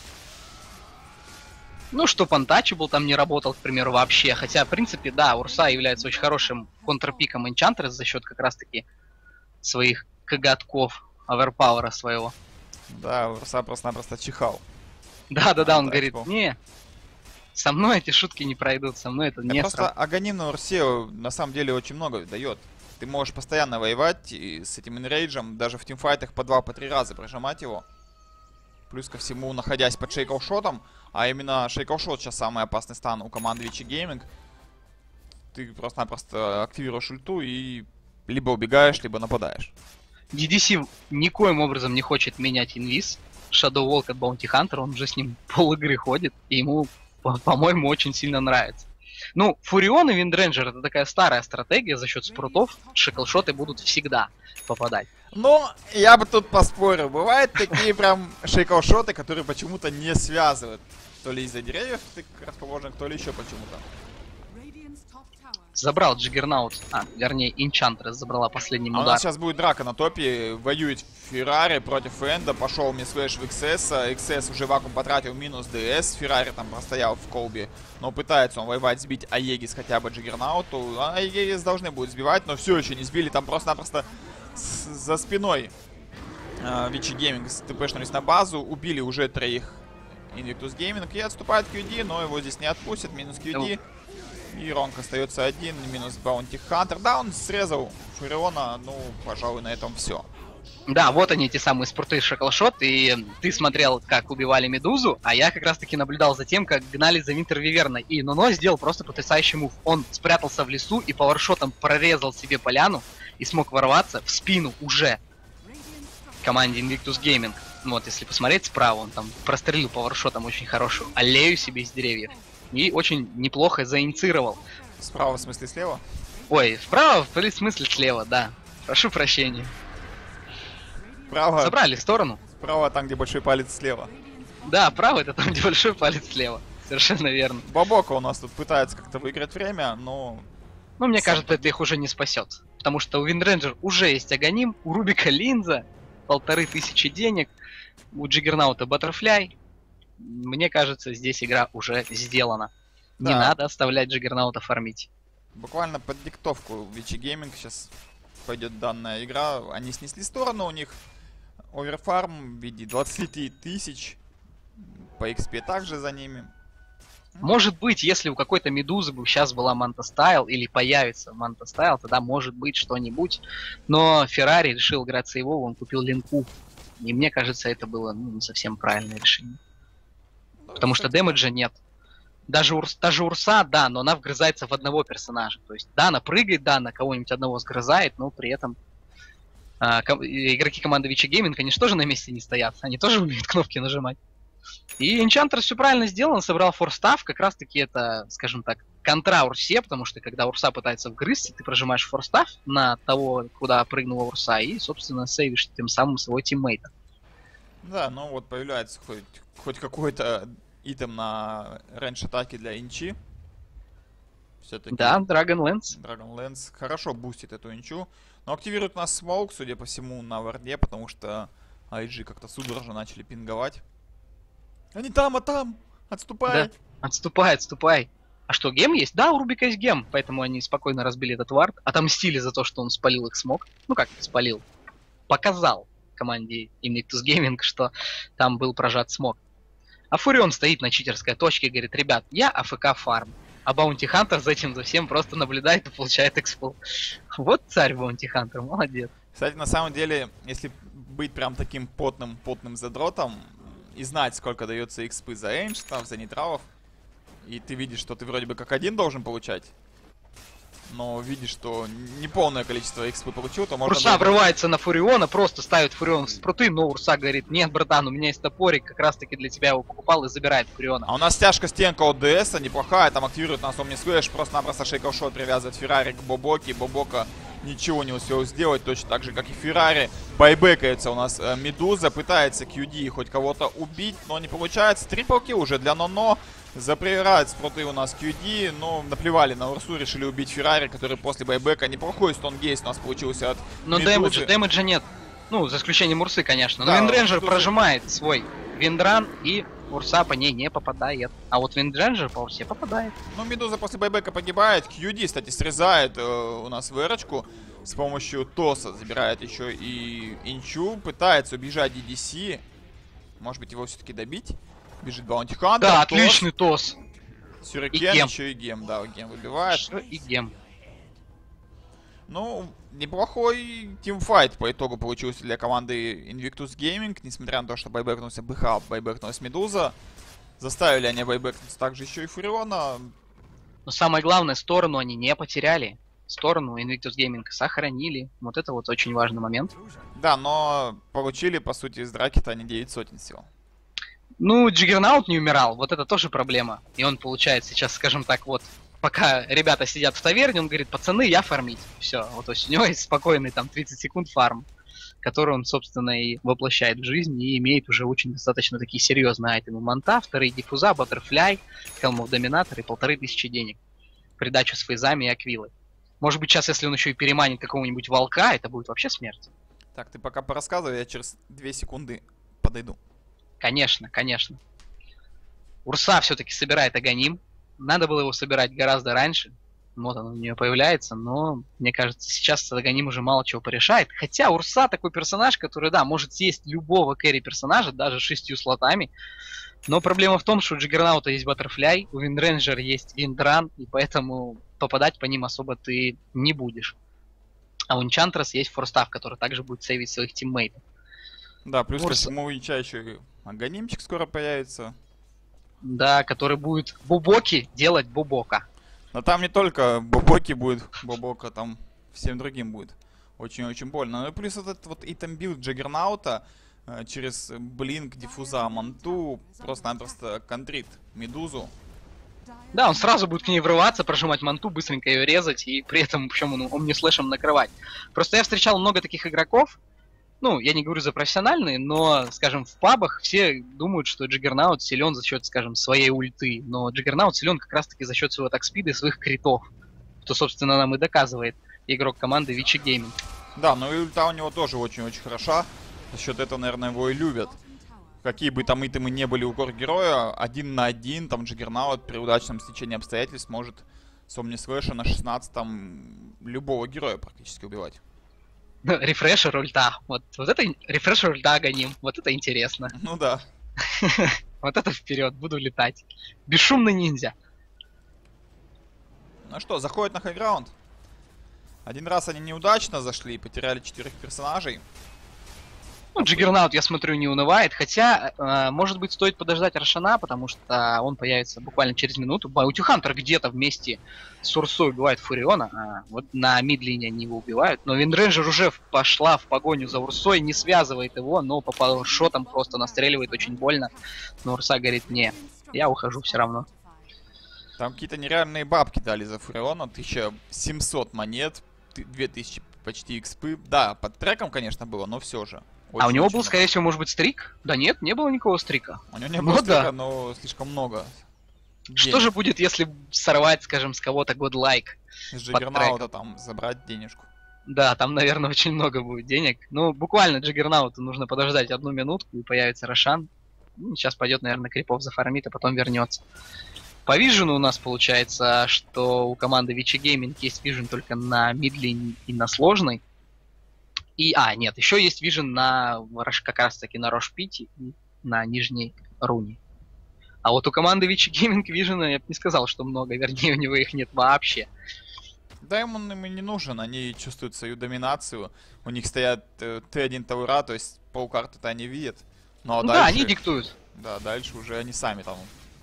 Ну, что Untouchable там не работал, к примеру, вообще. Хотя, в принципе, да, Урса является очень хорошим контрпиком Enchantress за счет как раз-таки своих коготков, оверпауэра своего. Да, Урса просто-напросто чихал. Да-да-да, он так, говорит, что? не, со мной эти шутки не пройдут, со мной это Я не просто сработает. Аганим на Урсе на самом деле очень много дает. Ты можешь постоянно воевать и с этим инрейджем, даже в тимфайтах по два, по три раза прожимать его. Плюс ко всему, находясь под шейкл-шотом, а именно шейкл-шот сейчас самый опасный стан у команды Вичи Gaming, ты просто-напросто активируешь ульту и либо убегаешь, либо нападаешь. ди ди си никоим образом не хочет менять инвиз. Shadow Walk от Bounty Hunter, он уже с ним пол игры ходит, и ему, по-моему, очень сильно нравится. Ну, Фурион и Виндрейнджер — это такая старая стратегия, за счет спрутов шеклшоты будут всегда попадать. Но я бы тут поспорил. Бывают такие прям шейкл-шоты, которые почему-то не связывают. То ли из-за деревьев ты расположен, то ли еще почему-то. Забрал Джиггернаут, а, вернее, Enchantress забрала последним А у ударом. нас сейчас будет драка на топе. Воюет Феррари против Энда. Пошел мне слэш в икс эс. икс эс уже вакуум потратил минус ДС. Феррари там простоял в колбе. Но пытается он воевать, сбить Аегис хотя бы Джиггернауту. А Аегис должны будут сбивать, но все еще не сбили. Там просто-напросто за спиной Вичи Gaming ТПшнулись на базу. Убили уже троих Invictus Gaming. И отступает кью ди, но его здесь не отпустят. Минус кью ди. И Ронг остается один, минус Баунти Хантер. Да, он срезал Фуриона, ну, пожалуй, на этом все. Да, вот они, те самые спорты Шаклшот, и ты смотрел, как убивали Медузу, а я как раз-таки наблюдал за тем, как гнали за Винтер Виверна, и Ноно сделал просто потрясающий мув. Он спрятался в лесу и пауэршотом прорезал себе поляну и смог ворваться в спину уже команде Invictus Gaming. Вот, если посмотреть справа, он там прострелил пауэршотом очень хорошую аллею себе из деревьев и очень неплохо заинициировал. Справа, в смысле, слева? Ой, вправо, в смысле слева, да. Прошу прощения. Право. Забрали сторону. Справа там, где большой палец слева. Да, право это там, где большой палец слева. Совершенно верно. Бабока у нас тут пытается как-то выиграть время, но... Ну, мне Сам кажется, это их уже не спасет. Потому что у Виндренджер уже есть Аганим, у Рубика линза, полторы тысячи денег, у Джиггернаута Баттерфляй. Мне кажется, здесь игра уже сделана. Да. Не надо оставлять Джиггернаута фармить. Буквально под диктовку Вичи Гейминг сейчас пойдет данная игра. Они снесли сторону, у них оверфарм в виде двадцати тысяч. По икс пи также за ними. Может быть, если у какой-то Медузы бы сейчас была Манта Стайл или появится Манта Стайл, тогда может быть что-нибудь. Но Феррари решил играть сейвово, он купил линку. И мне кажется, это было ну, не совсем правильное решение. Ну, Потому что дэмэджа нет. Даже, Урс, даже Урса, да, но она вгрызается в одного персонажа. То есть, да, она прыгает, да, на кого-нибудь одного сгрызает, но при этом а, ко- игроки команды Вичи Гейминг, они же тоже на месте не стоят. Они тоже умеют кнопки нажимать. И Энчантер все правильно сделал, он собрал форстав, как раз таки это, скажем так, контра Урсе, потому что когда Урса пытается вгрызться, ты прожимаешь форстав на того, куда прыгнула Урса, и, собственно, сейвишь тем самым своего тиммейта. Да, ну вот появляется хоть, хоть какой-то итем на рейндж атаки для инчи. Все-таки Да, Dragonlance. Dragonlance хорошо бустит эту инчу. Но активирует у нас смоук, судя по всему, на варде, потому что ай джи как-то судорожно начали пинговать. Они там, а там! Отступай! Да, отступай, отступай. А что, гем есть? Да, у Рубика есть гем, поэтому они спокойно разбили этот вард, отомстили за то, что он спалил их смог. Ну как спалил? Показал команде Invictus Gaming, что там был прожат смог. А Фурион стоит на читерской точке и говорит: ребят, я АФК фарм. А Баунти Хантер за этим за всем просто наблюдает и получает экспл. Вот царь Баунти Хантер, молодец. Кстати, на самом деле, если быть прям таким потным, потным задротом и знать, сколько дается экспы за эйндж, там, за нейтралов, и ты видишь, что ты вроде бы как один должен получать, но видишь, что неполное количество экспы получил, то можно... Урса даже... врывается на Фуриона, просто ставит Фурион в спруты, но Урса говорит: нет, братан, у меня есть топорик, как раз таки для тебя его покупал, и забирает Фуриона. А у нас стяжка стенка от ДС неплохая, там активирует нас Omni Splash, просто-напросто шейкл-шот привязывает Феррари к Бобоке, Бобока ничего не успел сделать, точно так же, как и Феррари. Байбекается у нас э, Медуза, пытается кью ди хоть кого-то убить, но не получается. Трипл килл уже для Ноно. Заприрает спруты у нас кью ди, но наплевали на Урсу, решили убить Феррари, который после байбека неплохой стонгейс у нас получился от Но Медузы. дэмэджа, дэмэджа нет. Ну, за исключением Урсы, конечно. Но Да, Виндренджер Медузы- прожимает свой Виндран, и Урса по ней не попадает. А вот Виндренджер по Урсе попадает. Ну, Медуза после байбека погибает. кью ди, кстати, срезает э, у нас вэрочку. С помощью Тоса забирает еще и Инчу. Пытается убежать ди ди си. Может быть, его все-таки добить. Бежит Баунти Хантер. Да, Тос, отличный тос. Сюрикен, И гем. еще и гем. Да, гем выбивает. Что и гем. Ну, неплохой тимфайт по итогу получился для команды Invictus Gaming. Несмотря на то, что байбекнулся БХ, байбекнулась Медуза. Заставили они байбекнуться также еще и Фуриона. Но самое главное, сторону они не потеряли. Сторону Invictus Gaming сохранили. Вот это вот очень важный момент. Да, но получили, по сути, из драки-то они девять сотен всего. Ну, Джиггернаут не умирал, вот это тоже проблема. И он получает сейчас, скажем так, вот, пока ребята сидят в таверне, он говорит: пацаны, я фармить. Все, вот то есть у него есть спокойный там тридцать секунд фарм, который он, собственно, и воплощает в жизнь, и имеет уже очень достаточно такие серьезные айтемы. Манта, вторые диффуза, Баттерфляй, Helm of Dominator и полторы тысячи денег. Придачу с фейзами и аквилой. Может быть, сейчас, если он еще и переманит какого-нибудь волка, это будет вообще смерть. Так, ты пока порассказывай, я через две секунды подойду. Конечно, конечно. Урса все-таки собирает Аганим. Надо было его собирать гораздо раньше. Вот он у нее появляется, но мне кажется, сейчас Аганим уже мало чего порешает. Хотя Урса такой персонаж, который, да, может съесть любого кэрри персонажа, даже шестью слотами. Но проблема в том, что у Джиггернаута есть Баттерфляй, у Виндрейнджера есть Виндран, и поэтому попадать по ним особо ты не будешь. А у Энчантрес есть Форстав, который также будет сейвить своих тиммейтов. Да, плюс ко Урс- всему у Ича еще и аганимчик скоро появится. Да, который будет Бубоки делать Бубока. Но там не только Бобоки будет, Бобока, там всем другим будет очень-очень больно. Ну и плюс этот вот итем билд Джаггернаута э, через Блинк, Диффуза, Манту просто-напросто контрит Медузу. Да, он сразу будет к ней врываться, прожимать манту, быстренько ее резать, и при этом, в общем, он, он не слэшем накрывать. Просто я встречал много таких игроков, ну, я не говорю за профессиональные, но, скажем, в пабах все думают, что Джиггернаут силен за счет, скажем, своей ульты. Но Джиггернаут силен как раз-таки за счет своего такспида и своих критов. Что, собственно, нам и доказывает игрок команды Вичи Гейминг. Да, ну и ульта у него тоже очень-очень хороша. За счет этого, наверное, его и любят. Какие бы там итемы не были у гор-героя, один на один, там Джиггернаут при удачном стечении обстоятельств может с Омни Слэша на шестнадцатом любого героя практически убивать. Рефрешер ульта. Вот, вот это рефрешер ульта гоним. Вот это интересно. Ну да. Вот это вперед, буду летать. Бесшумный ниндзя. Ну что, заходят на хайграунд. Один раз они неудачно зашли, потеряли четырех персонажей. Ну, Джиггернаут, я смотрю, не унывает. Хотя, э, может быть, стоит подождать Рошана, потому что он появится буквально через минуту. Баунти Хантер где-то вместе с Урсой убивает Фуриона. А вот на мид-линии они его убивают. Но Виндрейнджер уже в- пошла в погоню за Урсой, не связывает его, но по пауэршотам просто настреливает очень больно. Но Урса говорит: не, я ухожу все равно. Там какие-то нереальные бабки дали за Фуриона. тысяча семьсот монет, ты- две тысячи почти экспы. Да, под треком, конечно, было, но все же. А у него Очень-очень был, много. скорее всего, может быть, стрик? Да нет, не было никакого стрика. У него не Ну было да. трека, но слишком много. Что денег. же будет, если сорвать, скажем, с кого-то годлайк? С Джиггернаута там забрать денежку. Да, там, наверное, очень много будет денег. Ну, буквально Джиггернауту нужно подождать одну минутку, и появится Рошан. Ну, сейчас пойдет, наверное, крипов зафармит, а потом вернется. По вижену у нас получается, что у команды Вичи Гейминг есть вижен только на мидле и на сложной. И, а, нет, еще есть вижен на Рош- как раз таки на Рошпите и на нижней руне. А вот у команды Вичи Гейминг вижена, я бы не сказал, что много, вернее, у него их нет вообще. Да, им он им и не нужен, они чувствуют свою доминацию. У них стоят э, Т один таура, то есть полкарты-то они видят. Ну а Ну дальше... да, они диктуют. Да, дальше уже они сами там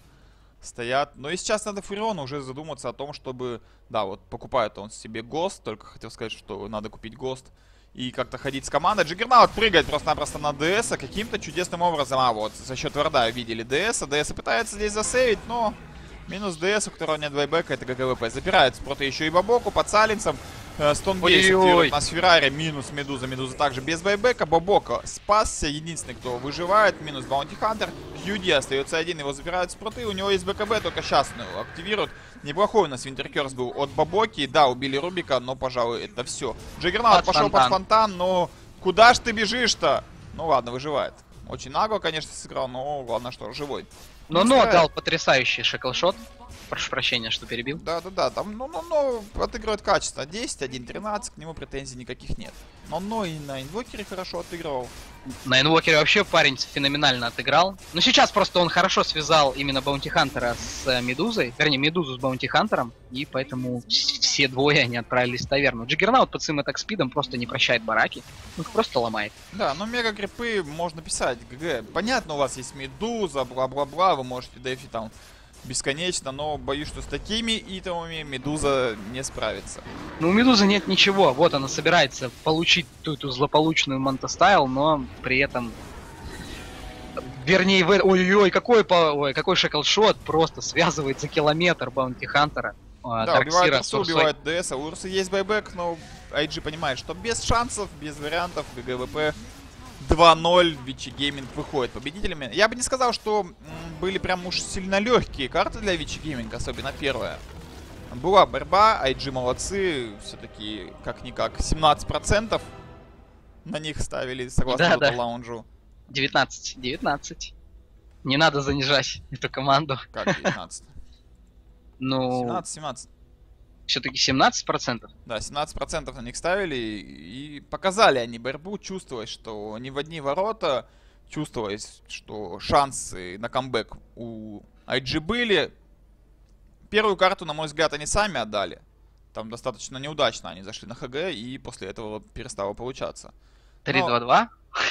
стоят. Но и сейчас надо Фуриону уже задуматься о том, чтобы... Да, вот покупает он себе ГОСТ, только хотел сказать, что надо купить ГОСТ. И как-то ходить с командой. Джиггернаут прыгает просто-напросто на ДС, а каким-то чудесным образом. А, вот, за счет варда видели ДС. ДС пытается здесь засейвить, но... Минус ДС, у которого нет двойбека, это ГГВП. Забирает спроты еще и Бобоку под Саленсом. Стонгейс Ой-ой-ой. активирует нас Феррари. Минус Медуза. Медуза также без двойбека. Бобока спасся. Единственный, кто выживает. Минус Баунти Хантер. Юди остается один. Его забирают спроты. У него есть БКБ, только сейчас его активируют. Неплохой у нас Винтеркерс был от Бобоки. Да, убили Рубика, но, пожалуй, это все. Джиггернаут Под пошел фонтан. под фонтан, но куда ж ты бежишь-то? Ну ладно, выживает. Очень нагло, конечно, сыграл, но главное, что живой. Но Ну, но старая- дал потрясающий шеклшот. Прошу прощения, что перебил. Да-да-да, там, ну, ну, ну, отыгрывает качество. десять, один, тринадцать, к нему претензий никаких нет. Но, но и на инвокере хорошо отыгрывал. На инвокере вообще парень феноменально отыграл. Но сейчас просто он хорошо связал именно Баунти Хантера с э, Медузой. Вернее, Медузу с Баунти Хантером. И поэтому вс- все двое они отправились в таверну. Джиггернаут под своим атак спидом просто не прощает бараки. Ну, их просто ломает. Да, ну мега гриппы можно писать, ГГ. Понятно, у вас есть Медуза, бла-бла-бла, вы можете дефи там бесконечно, но боюсь, что с такими итемами Медуза не справится. Ну, у Медузы нет ничего. Вот она собирается получить ту эту злополучную Монтастайл, но при этом... Вернее, в... ой-ой-ой, какой, по... ой, какой шеклшот просто связывает за километр Баунти Хантера. а, Да, убивает Дарксира с Урсу, Урсой. убивает ДС, а у Урсы есть байбек, но ай джи понимает, что без шансов, без вариантов, ГГВП два ноль, Вичи Гейминг выходит победителями. Я бы не сказал, что м, были прям уж сильно легкие карты для Вичи Гейминг, особенно первая. Была борьба, ай джи молодцы, все-таки как-никак семнадцать процентов на них ставили, согласно Да, Dota да. Lounge. девятнадцать. девятнадцать. Не надо занижать эту команду. Как девятнадцать? Ну, семнадцать, семнадцать. все-таки семнадцать процентов. Да, семнадцать процентов на них ставили, и показали они борьбу, чувствовать, что ни в одни ворота, чувствовалось, что шансы на камбэк у ай джи были. Первую карту, на мой взгляд, они сами отдали. Там достаточно неудачно они зашли на ХГ, и после этого перестало получаться. три-два-два?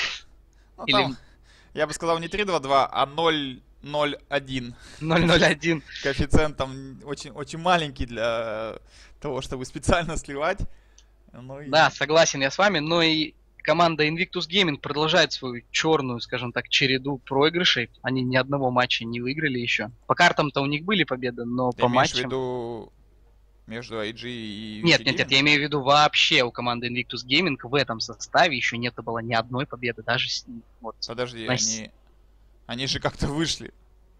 Ну, Или... там, я бы сказал, не три-два-два, а ноль-ноль-один. ноль-ноль-один. Коэффициент там очень, очень маленький для того, чтобы специально сливать. Ну, и... Да, согласен я с вами, но и команда Invictus Gaming продолжает свою черную, скажем так, череду проигрышей. Они ни одного матча не выиграли еще. По картам-то у них были победы, но Ты по имеешь матчам... в виду между ай джи и Нет, ви си нет, нет, Gaming? я имею в виду вообще у команды Invictus Gaming в этом составе еще не было ни одной победы, даже с... вот. Подожди, на... они... они же как-то вышли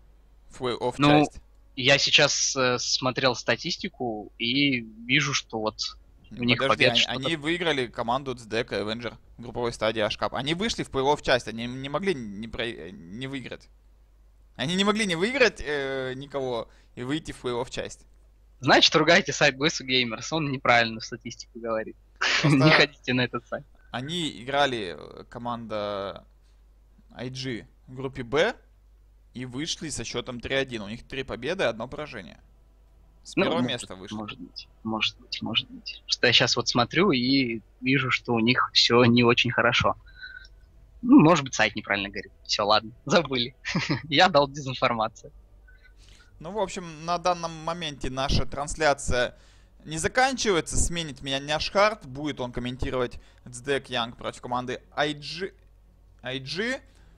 в плей-офф Ну, часть. я сейчас э, смотрел статистику и вижу, что вот у них Подожди, побед они, что-то... они выиграли команду цдек и Avenger в групповой стадии Ашкап. Они вышли в плей-офф часть, они не могли не, про... не выиграть. Они не могли не выиграть э, никого и выйти в плей-офф часть. Значит, ругайте сайт Бойсу Gamers, он неправильно статистику говорит. Просто Не ходите на этот сайт. Они играли, команда ай джи в группе Б, и вышли со счетом три-один. У них три победы, одно поражение. С Ну, первого может, места вышли. Может быть, может быть, может быть. Что я сейчас вот смотрю и вижу, что у них все не очень хорошо. Ну, может быть, сайт неправильно говорит. Все, ладно, забыли. Я дал дезинформацию. Ну, в общем, на данном моменте наша трансляция не заканчивается. Сменит меня Няшхард. Будет он комментировать цдек Young против команды ай джи. ай джи.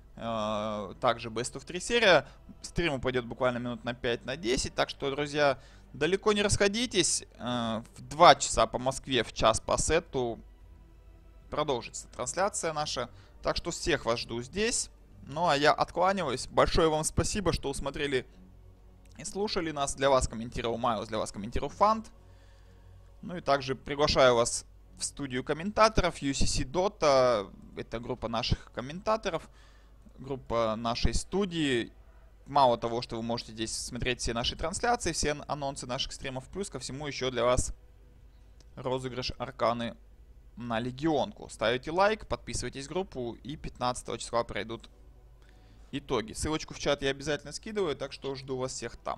Э, также Best of три серия. Стрим упадет буквально минут на пять на десять. Так что, друзья, далеко не расходитесь. Э, в два часа по Москве, в час по сету продолжится трансляция наша. Так что всех вас жду здесь. Ну, а я откланиваюсь. Большое вам спасибо, что усмотрели и слушали нас. Для вас комментировал Майлз, для вас комментировал Фант. Ну и также приглашаю вас в студию комментаторов ю си си Dota. Это группа наших комментаторов, группа нашей студии. Мало того, что вы можете здесь смотреть все наши трансляции, все анонсы наших стримов, плюс ко всему еще для вас розыгрыш Арканы на Легионку. Ставите лайк, подписывайтесь в группу, и пятнадцатого числа пройдут итоги. Ссылочку в чат я обязательно скидываю, так что жду вас всех там.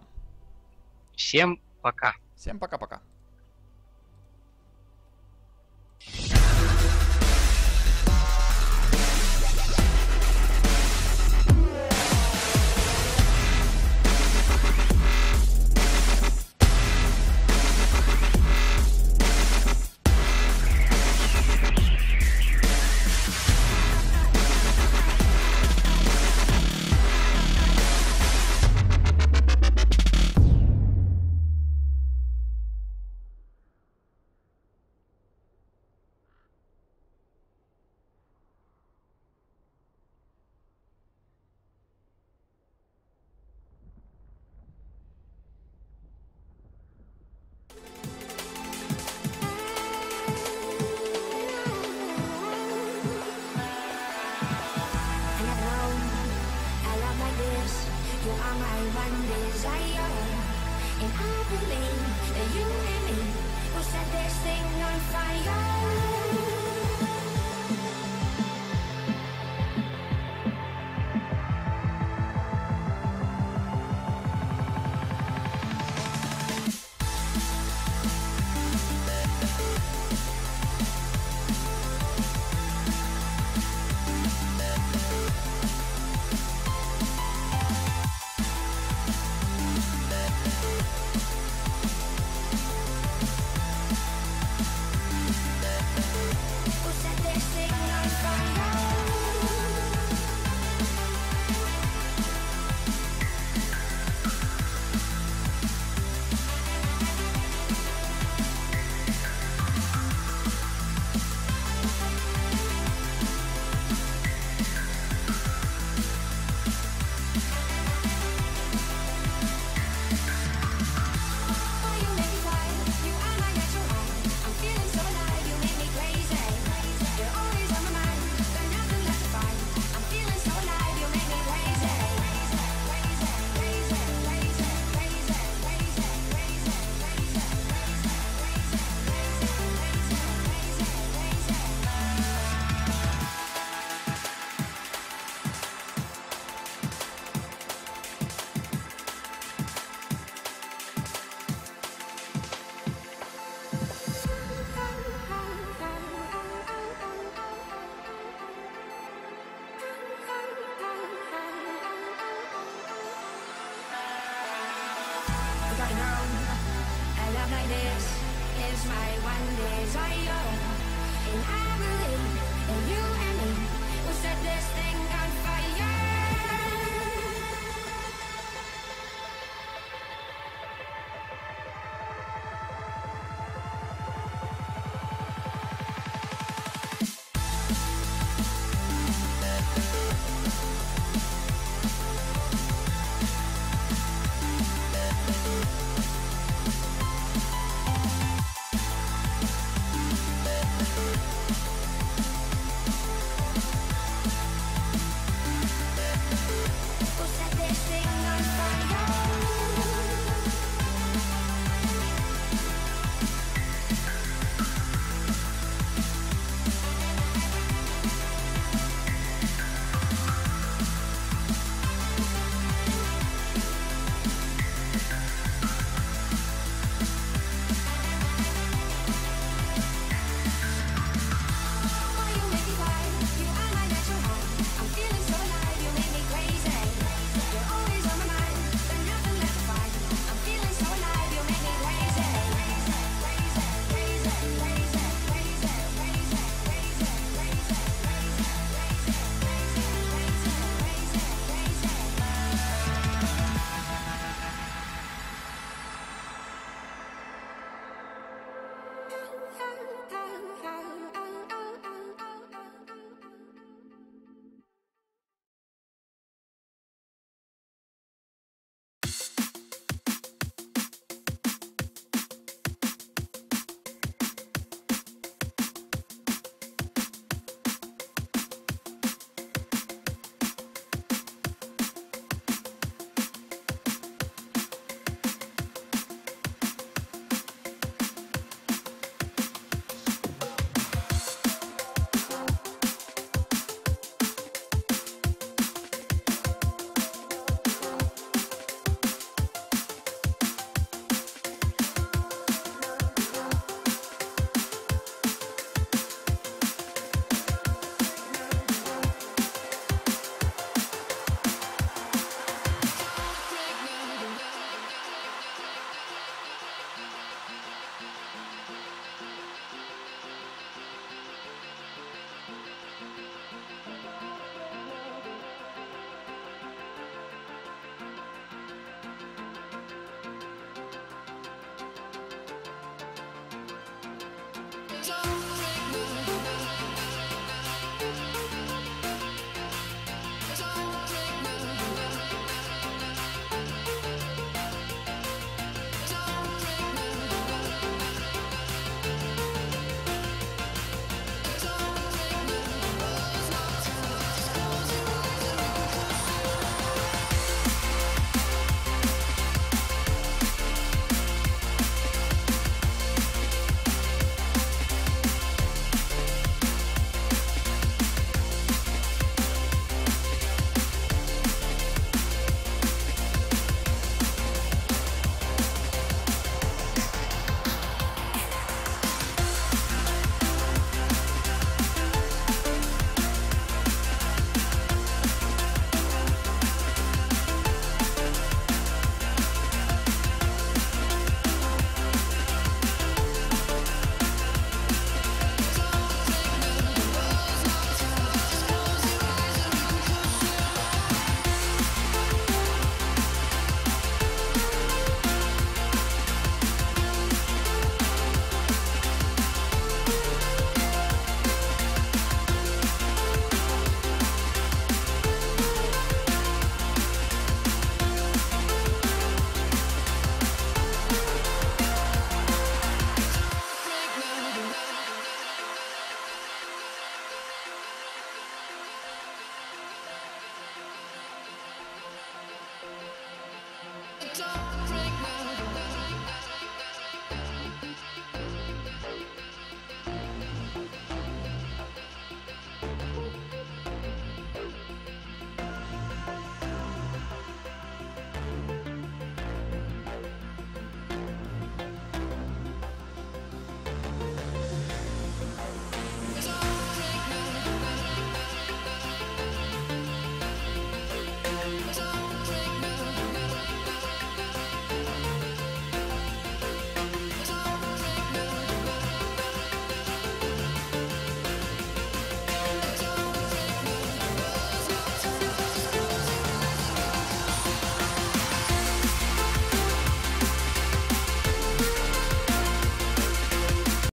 Всем пока. Всем пока-пока. love like this is my one desire, and I believe